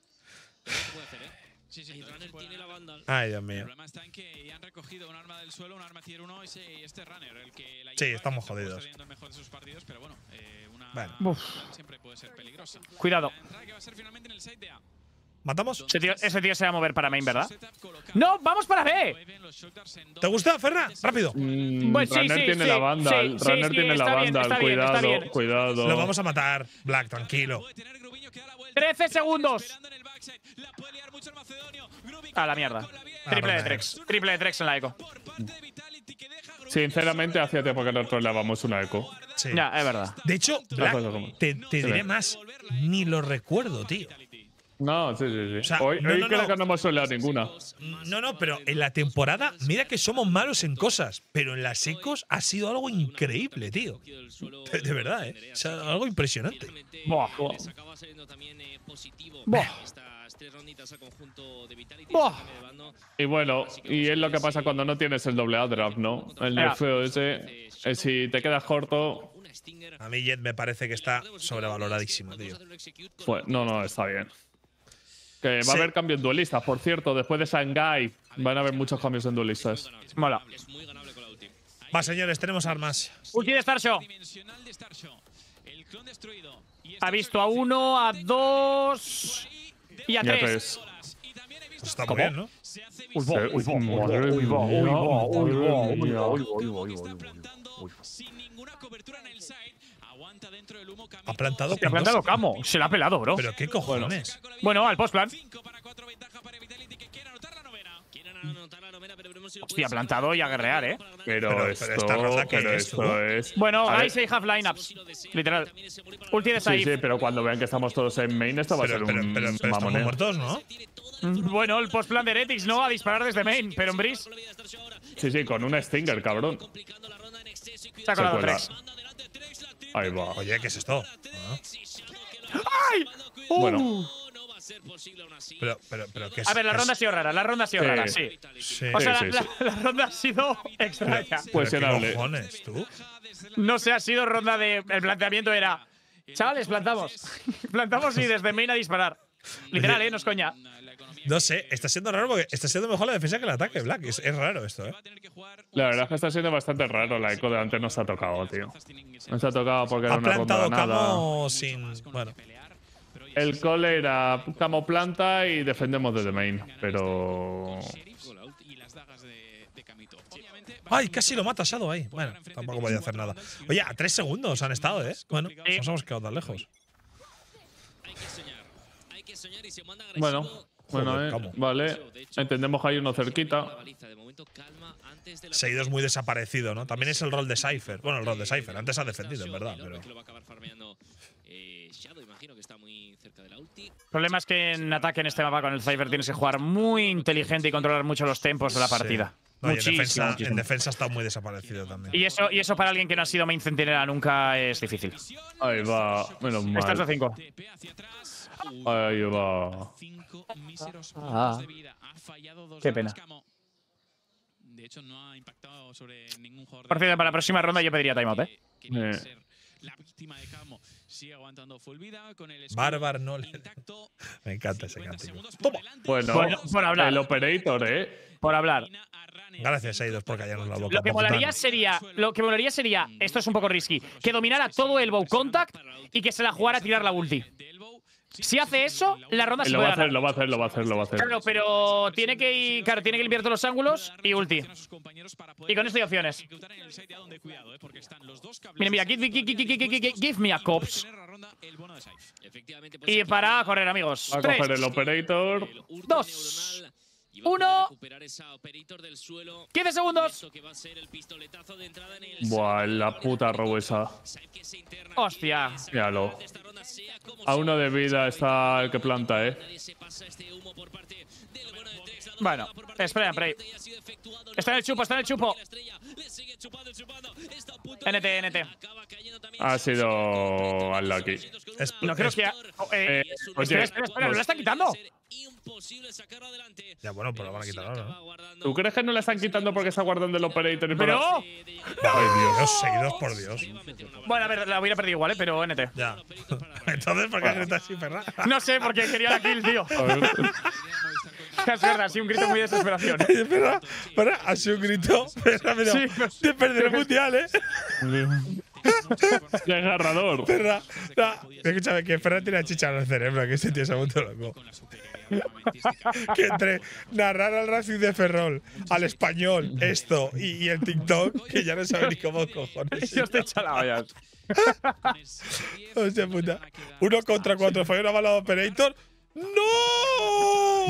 Sí, Runner tiene la banda. Ay, Dios El mío. problema está en que ya han recogido un arma del suelo, un arma tier 1 y este runner, el que la Sí, lleva, estamos que tampoco jodidos. está teniendo el mejor de sus partidos, pero bueno, una Bueno. siempre puede ser peligrosa. Cuidado. La entrada que va a ser finalmente en el side de A. ¿Matamos? Ese tío se va a mover para main, ¿verdad? Setup colocado. No, vamos para B. Mueven los shoulders en ¿Te doble. gusta, Ferra? Rápido. Bueno, sí, Runner sí, tiene sí, la banda. sí, Runner sí, tiene la está bien, banda. está bien, está bien. Cuidado. Lo vamos a matar, Black, tranquilo. Puede tener Grubiño que da la vuelta. 13 segundos. Esperando en el backside. La puede liar mucho el macedonio. Grubi A la mierda. con la bien. Triple de Trex en la eco. Por parte de Vitality que deja a Grubi. Sinceramente, hacía tiempo que no troleábamos una eco. Sí. Ya, es verdad. De hecho, Black, cosas como- te diré más. Ni lo recuerdo, tío. No, sí. O sea, Hoy no, creo no. que no hemos troleado ninguna. No, pero en la temporada, mira que somos malos en cosas, pero en las ecos ha sido algo increíble, tío. De verdad, ¿eh? O sea, algo impresionante. Buah. Les acaba saliendo también positivo Buah. estas 3 ronditas al conjunto de Vitality. Buah. Se cambia de bando. Y bueno, y es lo que pasa cuando no tienes el doble A draft, ¿no? El Ya. nerfeo ese, si te quedas corto, Una Stinger. A mí Jet me parece que está sobrevaloradísimo, tío. pues no, está bien. Que va Sí. a haber cambios en duelistas, por cierto. Después de Shanghai van a haber muchos cambios en duelistas. Mola. Es muy ganable con la ulti. Va, señores, tenemos armas. Ulti de Starshow. Dimensional de Starshow. El clon destruido. Y Ha visto a 1, a 2 y a Y a 3. tres. Y también he visto Pues está muy bien, ¿no? se hace está plantando sin ninguna cobertura en el side. Aguanta dentro del humo. Ha plantado Se ha con plantado dos. Camo. Se la ha pelado, bro. Pero qué cojones. Bueno, al postplan. 5 para 4, ventaja para Vitality que quiere anotar la novena. Quieren anotar la novena, pero veremos si lo Hostia, pueden plantado sacar. y a guerrear, ¿eh? Pero esta raza, ¿qué es, tú? esto es. Bueno, A ver, guys, I have lineups. Literal. Ulti de Sí, Saif. sí, pero cuando vean que estamos todos en main, esto va a ser Pero un estamos mamoneo. muertos, ¿no? Bueno, el postplan de Heretics, ¿no? A disparar desde main, pero en Breeze Sí, con un Stinger, cabrón. se ha colado cuela. 3. Ahí va. Oye, ¿qué es esto? ¡Ay! Bueno. No va a ser posible aún así. Pero ¿qué es? A ver, la es- ronda ha sido rara, la ronda ha sido Sí. rara, sí. Sí. O sea, Sí, la, sí, la ronda ha sido extraña. ¿Pero qué Cuestionable. cojones, tú? No sé, ha sido ronda de. El planteamiento era. Chavales, plantamos. Plantamos y desde main a disparar. Literal, no es coña. No sé, está siendo raro porque está siendo mejor la defensa que el ataque, Black. Es raro esto, ¿eh? La verdad es que está siendo bastante raro. La eco de antes no se ha tocado, tío. No se ha tocado porque era Ha una ronda plantado ganada. Camo sin. Bueno. El call era camo planta y defendemos desde main, pero… Y las dagas de Camito. Obviamente, ¡Ay, casi lo mata Shadow ahí! Bueno, tampoco podía hacer nada. Oye, a 3 segundos han estado, ¿eh? Bueno, nos hemos quedado tan lejos. Hay que soñar y se manda Bueno, agresivo. bueno, Joder, vale. Entendemos que hay uno cerquita. De momento, calma antes de la Seguido es muy desaparecido, ¿no? También es el rol de Cypher. Bueno, el rol de Cypher. Antes ha defendido, en verdad, pero… que lo va a acabar farmeando Shadow, imagino que está muy cerca de la ulti. El problema es que en ataque en este mapa con el Cypher tienes que jugar muy inteligente y controlar mucho los tempos de la partida. Sí. No, y Muchísimo. en defensa está muy desaparecido también. Y eso para alguien que no ha sido main centinela nunca es difícil. Ahí va, menos Estás de mal. 5. TP hacia atrás. Ahí va. 5 míseros puntos de vida. Ha fallado 2 Qué dagas pena. Camo. De hecho, no ha impactado sobre ningún jugador. Por cierto, para la próxima ronda yo pediría timeout, ¿eh? Quería ser la víctima de Camo. Sigue aguantando full vida con el escudo Bárbaro no le… intacto. Me encanta ese 50 cántico. segundos por ¡Toma! delante. Bueno, por hablar. el operator, ¿eh? Por hablar. Gracias, Eidos, por callarnos la boca. Lo que molaría sería, esto es un poco risky, que dominara todo el bow contact y que se la jugara a tirar la ulti. Si hace eso, la ronda se Lo puede va a hacer, ganar. lo va a hacer, lo va a hacer, lo va a hacer. Claro, pero tiene que limpiar todos los ángulos y ulti. Y con esto hay opciones. Mira, give me a cops. Y para correr, amigos. Va a coger el operator. 2, 1, 15 segundos. Buah, la puta robo esa. Hostia. Míralo. A 1 de vida está el que planta, ¿eh? Bueno, espera, ahí. Está en el chupo, NT. Ha sido unlucky. No creo que… Oye, Espera, ¿no la están quitando? Ya, bueno, pues lo van a quitar ahora, ¿no? ¿Tú crees que no le están quitando porque está guardando el operator? Y ¡Pero! Ay, Dios, seguidos, por Dios. Bueno, a ver, la hubiera perdido igual, ¿eh? Pero NT. Ya. Entonces, ¿por qué gritas así, Ferran? No sé, porque quería la kill, tío. A ver. Es verdad, ha sido un grito muy de desesperación. Espera, ha sido un grito. Espera, pero Sí, de perder el mundial, ¿eh? Desgarrador. Ferran, escúchame, que Ferran tiene chicha en el cerebro, que ese tío se ha vuelto loco. Que entre narrar al Racing de Ferrol, al español, esto y el TikTok, que ya no sabe ni cómo cojones. Yo estoy chalado ya. Hostia puta. 1 contra 4, fue una bala de operator. ¡No!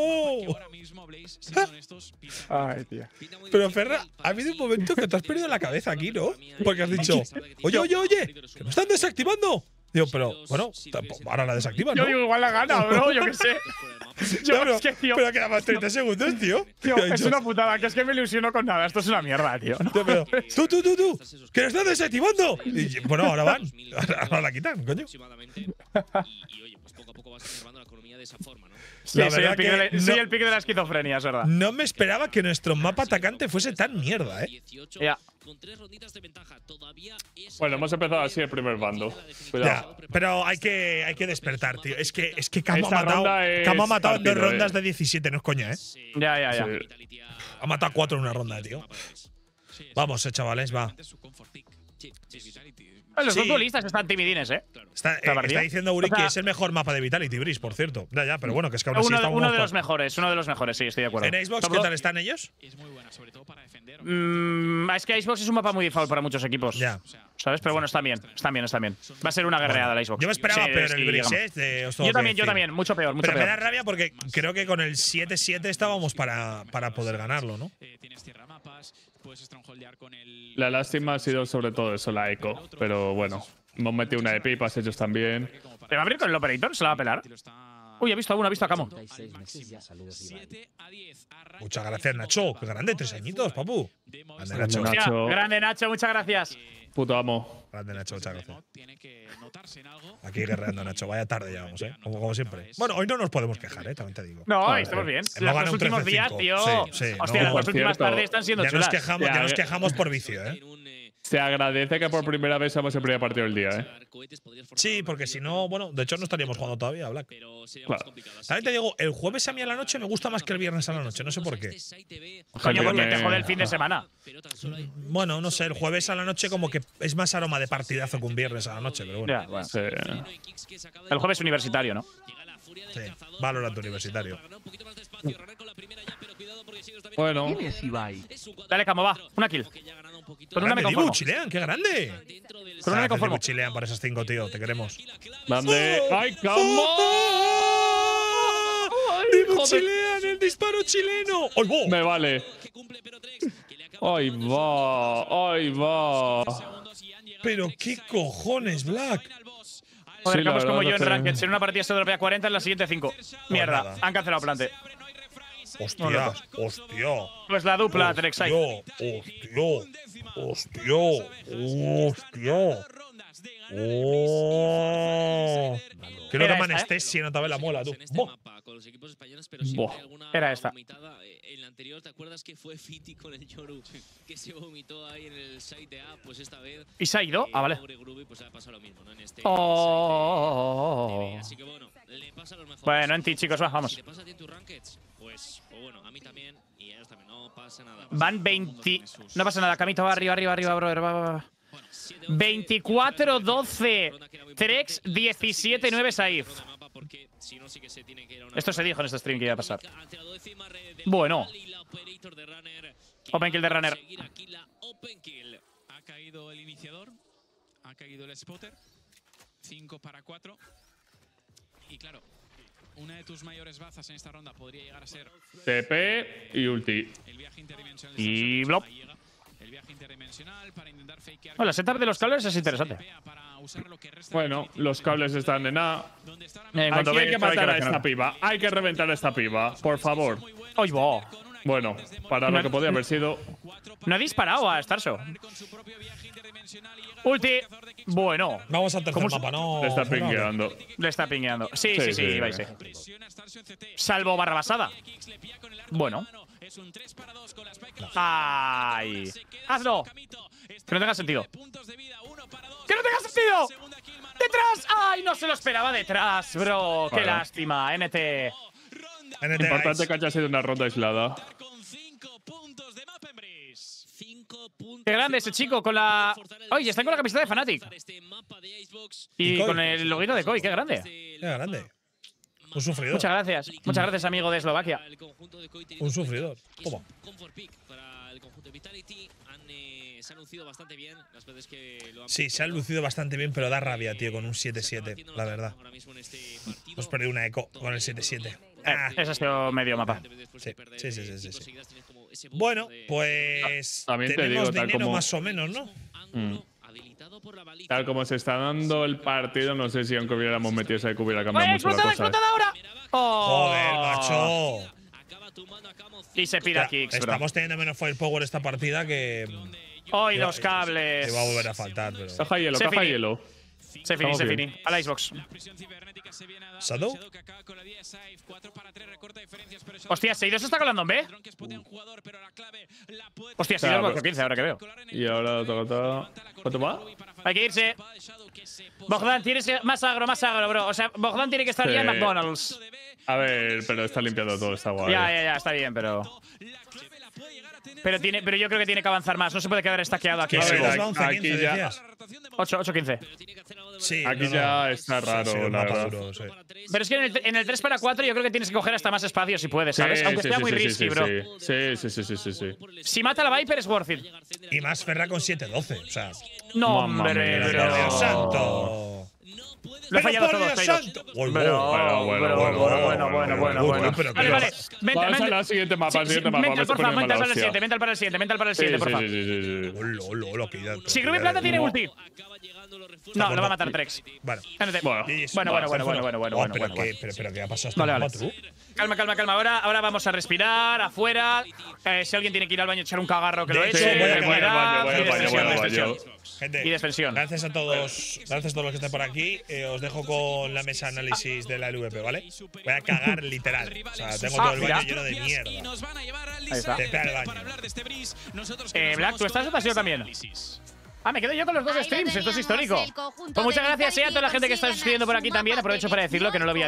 Ay, tío. Pero Ferra, ha habido un momento que te has perdido la cabeza aquí, ¿no? Porque has dicho, oye, que me están desactivando. Digo, pero bueno, ahora la desactivan, ¿no? Yo digo, igual la gana, bro, yo qué sé. Ya, pero, es que, tío, pero quedan más 30 segundos, tío. tío, Yo he es dicho, una putada, que es que me ilusiono con nada. Esto es una mierda, tío. ¿no? tío, pero, tú, que lo están desactivando. Y bueno, ahora van. Ahora la quitan, coño. Y oye, pues poco a poco vas observando la economía de esa forma, ¿no? Sí, La soy verdad que soy no- el pique de la esquizofrenia, es verdad. No me esperaba que nuestro mapa atacante fuese tan mierda, ¿eh? 18, Ya. con 3 ronditas de ventaja. Todavía es Bueno, hemos empezado así el primer bando. Cuidado. Ya, pero hay que despertar, tío. Es que Camo Esta ronda es Camo ha matado en 2 partido, rondas de 17, no es coña, ¿eh? Ya. Sí. Ha matado 4 en una ronda, tío. Vamos, chavales, va. Los Sí. dos duelistas están timidines, ¿eh? Está partida. diciendo Uri O sea, que es el mejor mapa de Vitality Breeze, por cierto. Ya, pero bueno, que es que aún así está Uno de los mejores, sí, estoy de acuerdo. ¿En Xbox Top qué dos. tal están ellos? Es muy buena, sobre todo para defender. Es que Xbox es un mapa muy default para muchos equipos. Ya. ¿Sabes? Pero bueno, están bien. Va a ser una guerreada la Xbox. Yo me esperaba Sí, peor sí, el Breeze, digamos. os tengo Yo que decir. también, mucho peor, mucho Pero me da peor. rabia porque creo que con el 7-7 estábamos para poder ganarlo, ¿no? Tienes tierra mapas, puedes strongholdear con el. La lástima ha sido sobre todo eso, la eco. Pero bueno, hemos metido una de pipas, ellos también. ¿Te va a abrir con el operator? ¿Se la va a pelar? Uy, ha visto a Camo. 7 a 10. Muchas gracias, Nacho. Qué grande, 3 añitos, papu. Grande, Nacho. Nacho. Hostia, grande Nacho, muchas gracias. Puto amo. Grande, Nacho, muchas gracias. Tiene que notarse en algo. Aquí guerreando, Nacho. Vaya tarde ya vamos, ¿eh? Como siempre. Bueno, hoy no nos podemos quejar, también te digo. No, estamos bien. Hemos Los ganado dos un últimos días, 13-5. tío. Sí, Hostia, no, las dos por últimas cierto, tardes están siendo Ya chulas. nos quejamos por vicio, ¿eh? Se agradece que por primera vez seamos el primer partido del día, ¿eh? Sí, porque si no, bueno, de hecho no estaríamos jugando todavía, Black. Claro. También te digo, el jueves a mí a la noche me gusta más que el viernes a la noche, no sé por qué. Coño, porque Viene- te jode el fin de semana. Bueno, no sé, el jueves a la noche como que es más aroma de partidazo que un viernes a la noche, pero bueno. Ya, bueno. Sí. El jueves universitario, ¿no? Sí, Valorant universitario. Bueno, Dale, Camo, va. Una kill. Con una me Grande, Dibu, conformo. Chilean, qué grande. Con una me Dibu, conformo. Chilean para esas 5, tío, te queremos. ¿dónde? ¡Ay, cómo! Dibu, Chilean, el disparo chileno. ¡Ay, bo! Me vale. ¡Ay, va! ¡Ay, va! Pero qué cojones, Black. Joder, Sí, la Camo es como verdad yo en que- Ranked. Si en una partida se dropea 40, en la siguiente 5. Mierda, nada. han cancelado plante. Hostia, hostia. Pues la dupla, Trexai. Hostia, hostia, hostia. Oh. Quiero Era que me esta, anestesie, no te ve la muela, tú. Bo. Buah. Era esta. En la anterior, ¿te acuerdas que fue Fiti con el Yoru que se vomitó ahí en el site A? Pues esta vez. ¿Y se ha ido? Ah, vale. Pobre Groovy, pues ha pasado lo mismo, ¿no? En este Oh. Así que bueno, le pasa a los mejores. Bueno, en ti, chicos, va, Si vamos. te pasa a ti en tus rankeds, pues bueno, a mí también y a ellos también, no pasa nada. Van 20. No pasa nada, Camito va arriba, brother. Va. 24-12. Trex 17-9 Saif. Esto se dijo en este stream que iba a pasar. Bueno. Open kill de Runner. Ha caído el iniciador, ha caído el spotter. 5 para 4. Y claro, una de tus mayores bazas en esta ronda podría llegar a ser TP y ulti. el viaje interdimensional. Y de blop. Ahí llega el viaje interdimensional para intentar fakear. Bueno, la setup de los cables es interesante. Para usar lo que resta Bueno, los cables están en A. donde está ahora En Aquí cuanto hay ve que esto, hay que matar a reaccionar. esta piba. Hay que reventar a esta piba, por favor. ¡Ay, bo! Bueno, para lo que podía haber sido. No he disparado a Starso. Ulti. Bueno. Vamos al tercer mapa, no. Le está Fernando. pingueando. Le está pingueando. Sí, Sí, sí, sí. vais. Salvo barra basada. Bueno. ¡Ay! ¡Hazlo! Que no tenga sentido. ¡Que no tenga sentido! ¡Detrás! ¡Ay, no se lo esperaba detrás, bro! ¡Qué Bueno. NT, lástima, NT! Importante guys. que haya sido una ronda aislada. ¡Qué grande ese chico con la… ¡Oye, está con la camiseta de Fnatic! Y Koi. con el loguito de Koi, ¡qué grande! Qué grande. Un sufridor. Muchas gracias. Muchas gracias, amigo de Eslovaquia. Un sufridor. Toma. Para el conjunto de Vitality se han lucido bastante bien las veces que lo han Sí, se ha lucido bastante bien, pero da rabia, tío, con un 7-7, la verdad. ahora mismo en este partido. Hemos perdido una eco con el 7-7. Ah, Ese ha sido medio mapa. Sí. Bueno, pues También te tenemos digo, tal dinero como- más o menos, ¿no? Tal como se está dando el partido, no sé si aunque hubiéramos metido ese que hubiera cambiado mucho la ¡Explotado, cosa. explotado ahora! ¡Oh! Joder, macho. Y se pira kicks, bro. Estamos teniendo menos firepower esta partida que ¡Hoy los te cables! va a volver a faltar, pero… Caja hielo, Se caja fini. hielo. Se fini, Estamos se bien. fini. A la Xbox. ¿Shadow? Hostia, ¿Seido se está colando en B? Hostia, Seido Claro, es 15 ahora que veo. Y ahora toca. ¿Cuánto va? Hay que irse. Bogdan, tienes más agro, bro. O sea, Bogdan tiene que estar ya en Sí. McDonald's. A ver, pero está limpiando todo, está guay. Ya, está bien, pero… Pero yo creo que tiene que avanzar más. No se puede quedar estaqueado aquí. Que A se ver, nos va 11-15, aquí ya- decías. 8-15. Sí, Aquí no, no. ya está raro, Sí, un la mapa verdad. duro, sí. Pero es que en el 3 para 4 yo creo que tienes que coger hasta más espacio si puedes, ¿sabes? Aunque sea muy risky, bro. Sí. Si mata a la Viper es worth it. Y más Ferra con 7-12. O sea, No, Mamma hombre, mía, por Dios bro. santo. Lo he fallado Pero todo, por Dios Seidos. santo. Uy, Bueno, bueno. Pero qué Vale, pasa. vale. Vamos al siguiente mapa, al siguiente mapa. Mental, me porfa, estoy poniendo mental para mala el hostia. siguiente, mental para el siguiente, mental para el siguiente, porfa. Sí. Hola, que ya. Si Groovy Plata tiene ulti. No, lo va a matar Trex. Vale. NT. Bueno. Bueno. Pero ¿qué ha pasado Vale, hasta vale. el 4? Calma. Ahora vamos a respirar afuera. Si alguien tiene que ir al baño, echar un cagarro, que lo De eche. hecho, voy a voy al baño, voy al Y baño, voy al despensión, baño. Gente, Y despensión. gracias a todos los que estén por aquí. Os dejo con la mesa de análisis de la LVP, ¿vale? Voy a cagar literal. O sea, tengo todo el mira. baño lleno de mierda. Ahí está. Te pega el baño. Black, ¿tú estás o te has ido también? Ah, me quedo yo con los dos Ahí lo streams, esto es teníamos, histórico. el conjunto Pues muchas de gracias a Vitality toda la gente que está consigue suscribiendo por ganar aquí su también. mapa Aprovecho de para decirlo que no lo había